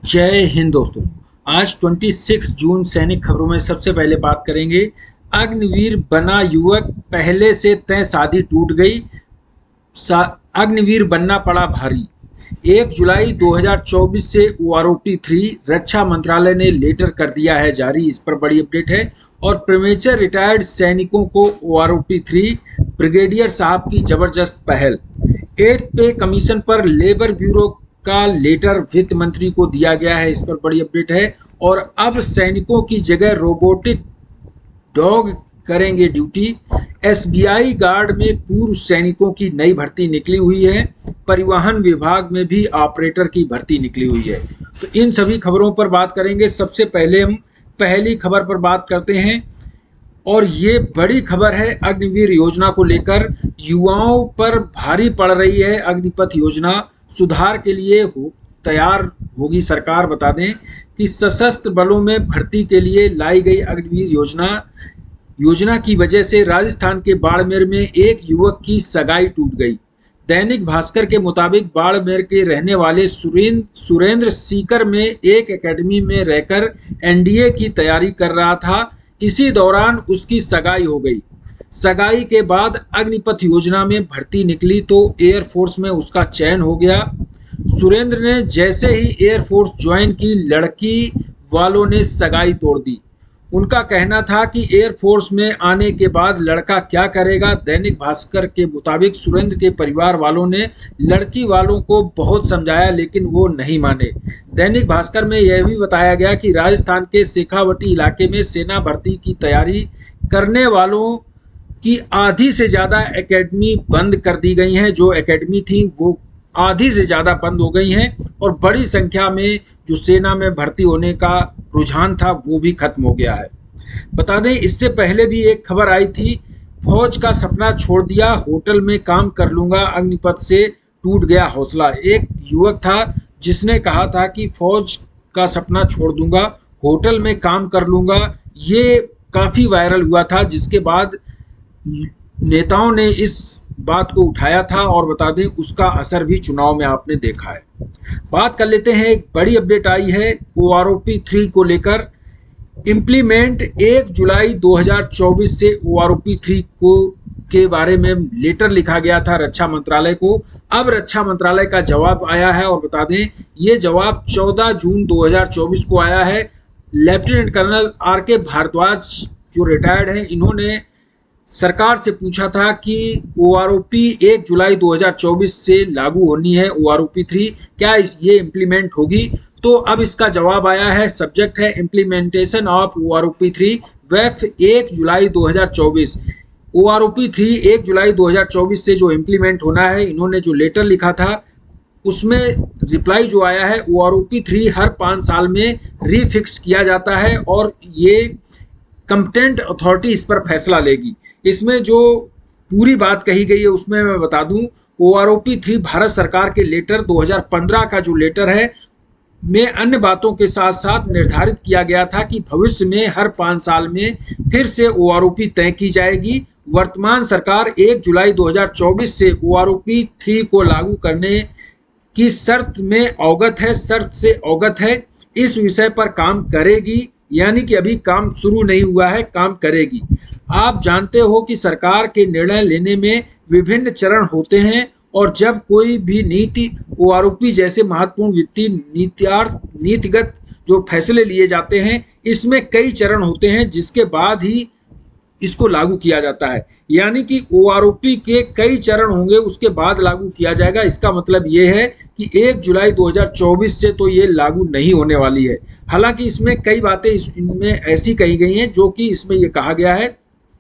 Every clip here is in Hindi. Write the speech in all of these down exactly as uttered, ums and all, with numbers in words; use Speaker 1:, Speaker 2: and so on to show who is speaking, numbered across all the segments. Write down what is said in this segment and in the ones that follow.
Speaker 1: जय हिंद दोस्तों। आज छब्बीस जून सैनिक खबरों में सबसे पहले बात करेंगे। अग्निवीर बना युवक, पहले से तय शादी टूट गई, अग्निवीर बनना पड़ा भारी। एक जुलाई दो हज़ार चौबीस से O R O P three रक्षा मंत्रालय ने लेटर कर दिया है जारी। इस पर बड़ी अपडेट है। और प्रीमेचर रिटायर्ड सैनिकों को O R O P three brigadier साहब की जबरदस्त पहल। एट पे कमीशन पर लेबर ब्यूरो का लेटर वित्त मंत्री को दिया गया है। इस पर बड़ी अपडेट है। और अब सैनिकों की जगह रोबोटिक डॉग करेंगे duty. S B I guard में पूर्व सैनिकों की नई भर्ती निकली हुई है। परिवहन विभाग में भी ऑपरेटर की भर्ती निकली हुई है। तो इन सभी खबरों पर बात करेंगे। सबसे पहले हम पहली खबर पर बात करते हैं और ये बड़ी खबर है अग्निवीर योजना को लेकर। युवाओं पर भारी पड़ रही है अग्निपथ योजना। सुधार के लिए हो तैयार होगी सरकार। बता दें कि सशस्त्र बलों में भर्ती के लिए लाई गई अग्निवीर योजना योजना की वजह से राजस्थान के बाड़मेर में एक युवक की सगाई टूट गई। दैनिक भास्कर के मुताबिक बाड़मेर के रहने वाले सुरेंद्र सुरेंद्र सीकर में एक एकेडमी में रहकर एन डी ए की तैयारी कर रहा था। इसी दौरान उसकी सगाई हो गई। सगाई के बाद अग्निपथ योजना में भर्ती निकली तो एयरफोर्स में उसका चयन हो गया। सुरेंद्र ने जैसे ही एयरफोर्स ज्वाइन की, लड़की वालों ने सगाई तोड़ दी। उनका कहना था कि एयरफोर्स में आने के बाद लड़का क्या करेगा। दैनिक भास्कर के मुताबिक सुरेंद्र के परिवार वालों ने लड़की वालों को बहुत समझाया लेकिन वो नहीं माने। दैनिक भास्कर में यह भी बताया गया कि राजस्थान के शेखावटी इलाके में सेना भर्ती की तैयारी करने वालों की आधी से ज़्यादा एकेडमी बंद कर दी गई हैं। जो एकेडमी थी वो आधी से ज़्यादा बंद हो गई हैं और बड़ी संख्या में जो सेना में भर्ती होने का रुझान था वो भी खत्म हो गया है। बता दें इससे पहले भी एक खबर आई थी, फौज का सपना छोड़ दिया, होटल में काम कर लूँगा, अग्निपथ से टूट गया हौसला। एक युवक था जिसने कहा था कि फौज का सपना छोड़ दूंगा, होटल में काम कर लूँगा। ये काफ़ी वायरल हुआ था, जिसके बाद नेताओं ने इस बात को उठाया था और बता दें उसका असर भी चुनाव में आपने देखा है। बात कर लेते हैं, एक बड़ी अपडेट आई है O R O P three को लेकर। इम्प्लीमेंट एक जुलाई दो हज़ार चौबीस से O R O P three को के बारे में लेटर लिखा गया था रक्षा मंत्रालय को। अब रक्षा मंत्रालय का जवाब आया है और बता दें ये जवाब चौदह जून दो हज़ार चौबीस को आया है। लेफ्टिनेंट कर्नल आर के भारद्वाज जो रिटायर्ड हैं, इन्होंने सरकार से पूछा था कि ओ आर ओ पी एक जुलाई दो हज़ार चौबीस से लागू होनी है O R O P three, क्या इस ये इम्प्लीमेंट होगी। तो अब इसका जवाब आया है। सब्जेक्ट है implementation of O R O P three वेफ एक जुलाई दो हज़ार चौबीस। O R O P three एक जुलाई दो हज़ार चौबीस से जो इम्प्लीमेंट होना है, इन्होंने जो लेटर लिखा था उसमें रिप्लाई जो आया है, O R O P three हर पाँच साल में रीफिक्स किया जाता है और ये कंपिटेंट अथॉरिटी इस पर फैसला लेगी। इसमें जो पूरी बात कही गई है उसमें मैं बता दूं, O R O P three Bharat सरकार के लेटर दो हज़ार पंद्रह का जो लेटर है में अन्य बातों के साथ साथ निर्धारित किया गया था कि भविष्य में हर पाँच साल में फिर से ओ आर ओ पी तय की जाएगी। वर्तमान सरकार एक जुलाई दो हज़ार चौबीस से O R O P three को लागू करने की शर्त में अवगत है शर्त से अवगत है। इस विषय पर काम करेगी, यानी कि अभी काम शुरू नहीं हुआ है, काम करेगी। आप जानते हो कि सरकार के निर्णय लेने में विभिन्न चरण होते हैं और जब कोई भी नीति ओ आर ओ पी जैसे महत्वपूर्ण वित्तीय नीतियार्थ नीतिगत जो फैसले लिए जाते हैं, इसमें कई चरण होते हैं जिसके बाद ही इसको लागू किया जाता है। यानी कि ओ आर ओ पी के कई चरण होंगे, उसके बाद लागू किया जाएगा। इसका मतलब ये है कि एक जुलाई दो हज़ार चौबीस से तो ये लागू नहीं होने वाली है। हालांकि इसमें कई बातें इनमें ऐसी कही गई हैं जो कि इसमें ये कहा गया है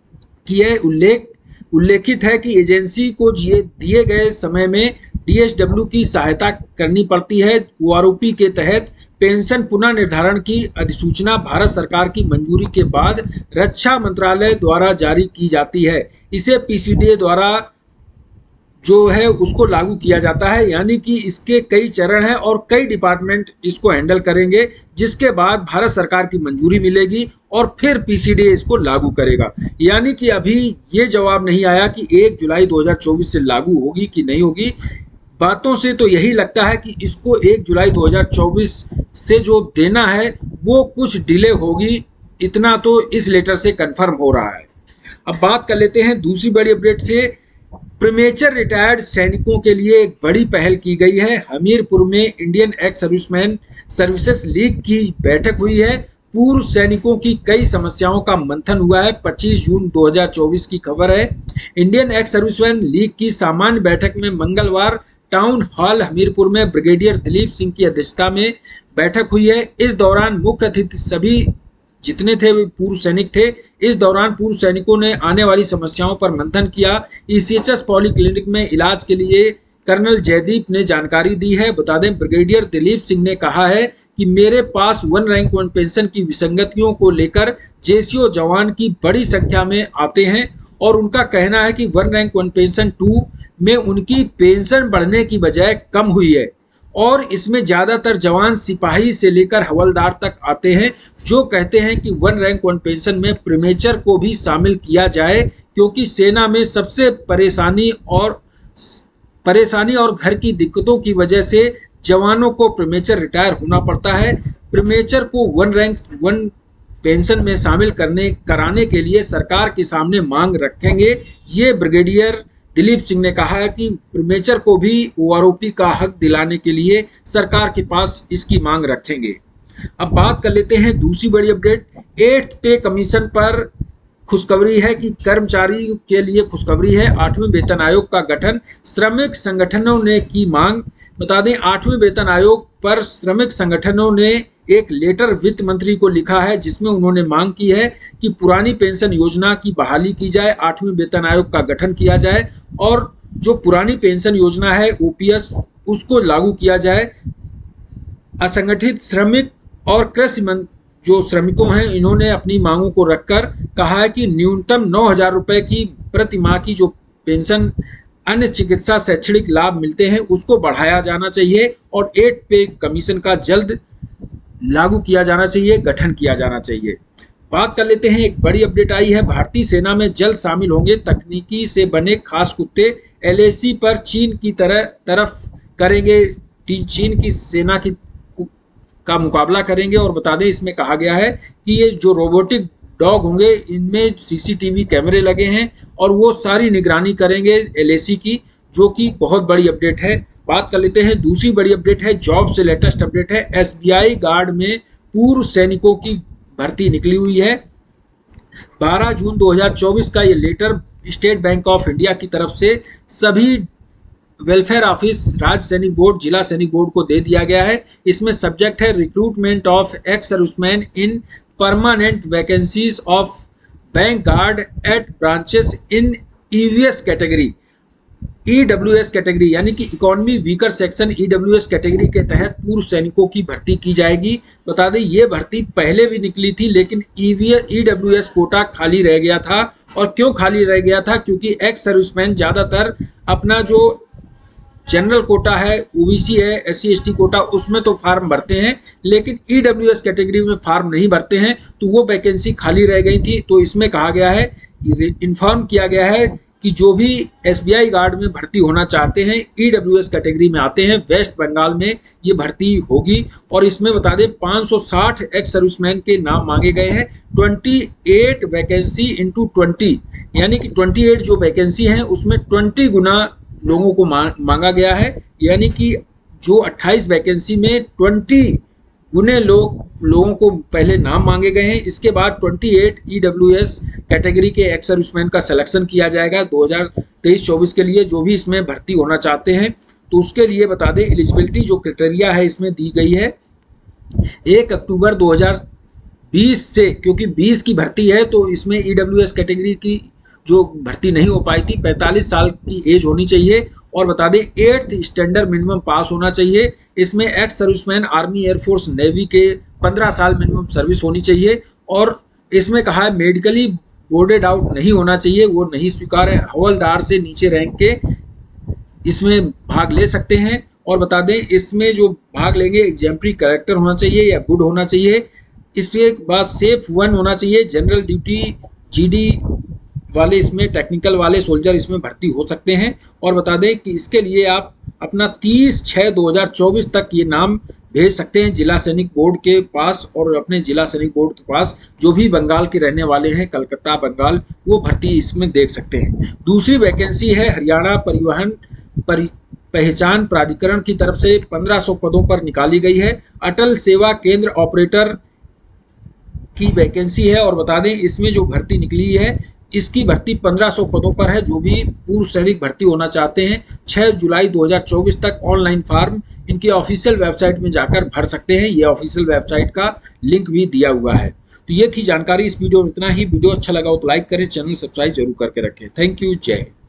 Speaker 1: कि यह उल्लेख उल्लेखित है कि एजेंसी को दिए गए समय में डी एस डब्ल्यू की सहायता करनी पड़ती है। ओ आर ओ पी के तहत पेंशन पुनः निर्धारण की अधिसूचना भारत सरकार की मंजूरी के बाद रक्षा मंत्रालय द्वारा जारी की जाती है। इसे पी सी डी ए द्वारा जो है उसको लागू किया जाता है। यानी कि इसके कई चरण हैं और कई डिपार्टमेंट इसको हैंडल करेंगे, जिसके बाद भारत सरकार की मंजूरी मिलेगी और फिर पी सी डी ए इसको लागू करेगा। यानी कि अभी ये जवाब नहीं आया कि एक जुलाई दो हज़ार चौबीस से लागू होगी कि नहीं होगी। बातों से तो यही लगता है कि इसको एक जुलाई दो हज़ार चौबीस से जो देना है वो कुछ डिले होगी, इतना तो इस लेटर से कंफर्म हो रहा है। अब बात कर लेते हैं दूसरी बड़ी अपडेट से। प्रीमेचर रिटायर्ड सैनिकों के लिए एक बड़ी पहल की गई है। हमीरपुर में Indian ex serviceman services league की बैठक हुई है। पूर्व सैनिकों की कई समस्याओं का मंथन हुआ है। पच्चीस जून दो हज़ार चौबीस की खबर है। इंडियन एक्स सर्विसमैन लीग की सामान्य बैठक में मंगलवार टाउन हॉल हमीरपुर में ब्रिगेडियर दिलीप सिंह की अध्यक्षता में बैठक हुई है। इस दौरान मुख्य अतिथि सभी जितने थे पूर्व सैनिक थे। इस दौरान पूर्व सैनिकों ने आने वाली समस्याओं पर मंथन किया। ईसीएचएस पॉलीक्लिनिक में इलाज के लिए कर्नल जयदीप ने जानकारी दी है। बता दें, ब्रिगेडियर दिलीप सिंह ने कहा है कि मेरे पास वन रैंक वन पेंशन की विसंगतियों को लेकर जेसीओ जवान की बड़ी संख्या में आते हैं और उनका कहना है कि one rank one pension two में उनकी पेंशन बढ़ने की बजाय कम हुई है और इसमें ज्यादातर जवान सिपाही से लेकर हवलदार तक आते हैं, जो कहते हैं कि वन रैंक वन पेंशन में प्रीमेचर को भी शामिल किया जाए, क्योंकि सेना में सबसे परेशानी और परेशानी और घर की दिक्कतों की वजह से जवानों को प्रीमेचर रिटायर होना पड़ता है। प्रीमेचर को वन रैंक वन पेंशन में शामिल करने कराने के लिए सरकार के सामने मांग रखेंगे। ये ब्रिगेडियर दिलीप सिंह ने कहा है कि प्रीमेचर को भी ओआरओपी का हक दिलाने के लिए सरकार के पास इसकी मांग रखेंगे। अब बात कर लेते हैं दूसरी बड़ी अपडेट। एट्थ पे कमीशन पर खुशखबरी है कि कर्मचारियों के लिए खुशखबरी है। आठवें वेतन आयोग का गठन, श्रमिक संगठनों ने की मांग। बता दें, आठवें वेतन आयोग पर श्रमिक संगठनों ने एक लेटर वित्त मंत्री को लिखा है, जिसमें उन्होंने मांग की है कि पुरानी पेंशन योजना की बहाली की जाए, आठवें वेतन आयोग का गठन किया जाए और जो पुरानी पेंशन योजना है ओपीएस उसको लागू किया जाए। असंगठित श्रमिक और कृषि जो श्रमिकों हैं, इन्होंने अपनी मांगों को रखकर कहा है कि न्यूनतम नौ हजार रुपए की प्रति माह की जो पेंशन अन्य चिकित्सा शैक्षणिक लाभ मिलते हैं उसको बढ़ाया जाना चाहिए और एट पे कमीशन का जल्द लागू किया जाना चाहिए, गठन किया जाना चाहिए। बात कर लेते हैं, एक बड़ी अपडेट आई है। भारतीय सेना में जल्द शामिल होंगे तकनीकी से बने खास कुत्ते। एलएसी पर चीन की तरह तरफ करेंगे, चीन की सेना की का मुकाबला करेंगे। और बता दें, इसमें कहा गया है कि ये जो रोबोटिक डॉग होंगे इनमें सीसीटीवी कैमरे लगे हैं और वो सारी निगरानी करेंगे एलएसी की, जो कि बहुत बड़ी अपडेट है। बात कर लेते हैं दूसरी बड़ी अपडेट है, जॉब से लेटेस्ट अपडेट है। एसबीआई गार्ड में पूर्व सैनिकों की भर्ती निकली हुई है। बारह जून दो हज़ार चौबीस का ये letter State Bank of India की तरफ से सभी वेलफेयर ऑफिस, राज्य सैनिक बोर्ड, जिला सैनिक बोर्ड को दे दिया गया है। इसमें सब्जेक्ट है recruitment of ex serviceman in permanent vacancies of bank guard at branches in EVS category, EWS category यानी कि economy weaker section EWS category के तहत पूर्व सैनिकों की भर्ती की जाएगी। बता दें, ये भर्ती पहले भी निकली थी लेकिन ईडब्ल्यूएस कोटा खाली रह गया था। और क्यों खाली रह गया था? क्योंकि एक्स सर्विसमैन ज्यादातर अपना जो जनरल कोटा है, ओबीसी है, एससी एसटी कोटा, उसमें तो फार्म भरते हैं लेकिन ईडब्ल्यूएस कैटेगरी में फार्म नहीं भरते हैं, तो वो वैकेंसी खाली रह गई थी। तो इसमें कहा गया है, इन्फॉर्म किया गया है कि जो भी एसबीआई गार्ड में भर्ती होना चाहते हैं, ईडब्ल्यूएस कैटेगरी में आते हैं, वेस्ट बंगाल में ये भर्ती होगी। और इसमें बता दें पाँच सौ साठ एक्स सर्विसमैन के नाम मांगे गए हैं। अट्ठाईस वैकेंसी इंटू ट्वेंटी यानी कि अट्ठाईस जो वैकेंसी हैं उसमें बीस गुना लोगों को मांगा गया है, यानी कि जो अट्ठाईस वैकेंसी में बीस गुने लोग लोगों को पहले नाम मांगे गए हैं। इसके बाद अट्ठाईस ईडब्ल्यूएस कैटेगरी के एक्स सर्विसमैन का सिलेक्शन किया जाएगा दो हज़ार तेईस चौबीस के लिए। जो भी इसमें भर्ती होना चाहते हैं तो उसके लिए बता दें एलिजिबिलिटी जो क्राइटेरिया है इसमें दी गई है एक अक्टूबर दो हज़ार बीस से, क्योंकि बीस की भर्ती है तो इसमें ईडब्ल्यूएस कैटेगरी की जो भर्ती नहीं हो पाई थी, पैंतालीस साल की एज होनी चाहिए। और बता दें एट्थ स्टैंडर्ड मिनिमम पास होना चाहिए। इसमें ex serviceman army, air force, navy के पंद्रह साल मिनिमम सर्विस होनी चाहिए। और इसमें कहा है मेडिकली बोर्डेड आउट नहीं होना चाहिए, वो नहीं स्वीकार है। हवलदार से नीचे रैंक के इसमें भाग ले सकते हैं। और बता दें इसमें जो भाग लेंगे एग्जाम्पली कैरेक्टर होना चाहिए या गुड होना चाहिए। इसके बाद सेफ वन होना चाहिए। जनरल ड्यूटी, जीडी वाले इसमें, टेक्निकल वाले सोल्जर इसमें भर्ती हो सकते हैं। और बता दें कि इसके लिए आप अपना तीस छः दो हज़ार चौबीस तक ये नाम भेज सकते हैं जिला सैनिक बोर्ड के पास, और अपने जिला सैनिक बोर्ड के पास जो भी बंगाल के रहने वाले हैं, कलकत्ता बंगाल, वो भर्ती इसमें देख सकते हैं। दूसरी वैकेंसी है हरियाणा परिवहन परि पहचान प्राधिकरण की तरफ से पंद्रह सौ पदों पर निकाली गई है। अटल सेवा केंद्र ऑपरेटर की वैकेंसी है, और बता दें इसमें जो भर्ती निकली है इसकी भर्ती पंद्रह सौ पदों पर है। जो भी पूर्व सैनिक भर्ती होना चाहते हैं छह जुलाई दो हज़ार चौबीस तक ऑनलाइन फॉर्म इनकी ऑफिशियल वेबसाइट में जाकर भर सकते हैं। ये ऑफिशियल वेबसाइट का लिंक भी दिया हुआ है। तो ये थी जानकारी इस वीडियो में। इतना ही। वीडियो अच्छा लगा हो तो लाइक करें, चैनल सब्सक्राइब जरूर करके रखें। Thank you. जय हिंद।